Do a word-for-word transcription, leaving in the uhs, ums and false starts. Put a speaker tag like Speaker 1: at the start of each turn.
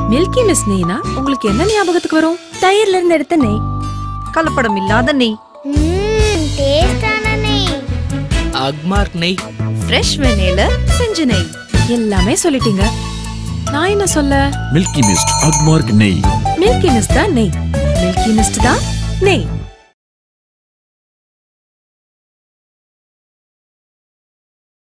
Speaker 1: Milky mist Naina உங்களுக்கு என்ன ஞாபகத்துக்கு வரும்?
Speaker 2: தயிர்ல இருந்து எடுத்த நெய்,
Speaker 1: கலப்படம் இல்லாத நெய்,
Speaker 2: டேஸ்டான நெய்,
Speaker 3: அக்மார்க் நெய்,
Speaker 1: ஃப்ரெஷ் வெண்ணெயில செஞ்ச நெய். எல்லாமே சொல்லிட்டீங்க. நான் என்ன சொல்ல?
Speaker 4: மில்கி மிஸ்ட் அக்மார்க் நெய்.
Speaker 1: மில்கி மிஸ்ட் தான் நெய். மில்கி மிஸ்ட் தான் நெய்.